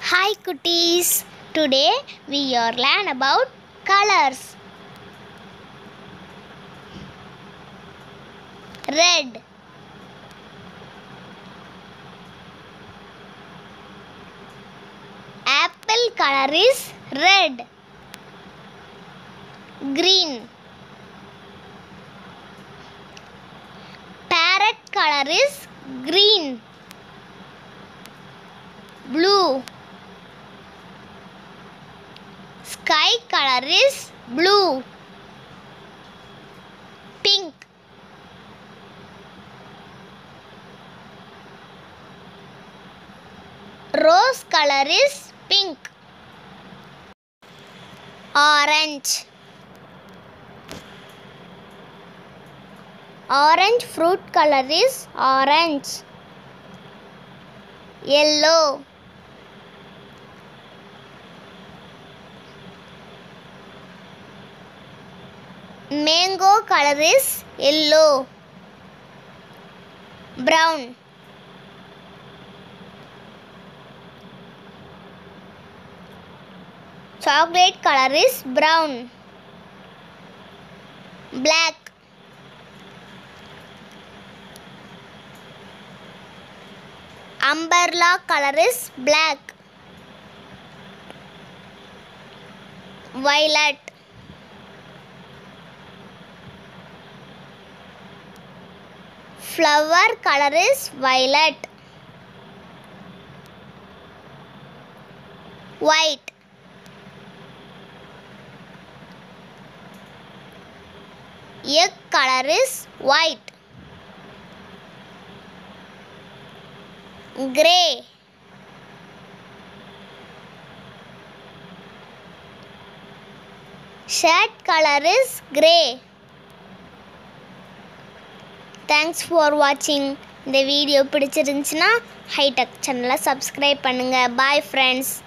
Hi cuties, today we are learn about colors. Red, apple color is red. Green, parrot color is green. Blue, sky color is blue. Pink, rose color is pink. Orange, orange fruit color is orange. Yellow, mango color is yellow. Brown, chocolate color is brown. Black, umbrella color is black. Violet, flower color is violet. White, egg color is white. Grey, shirt color is grey. Thanks for watching. இந்த video பிடிச்சிருந்துச்சுன்னா hitech சேனலை subscribe பண்ணுங்க. Bye friends.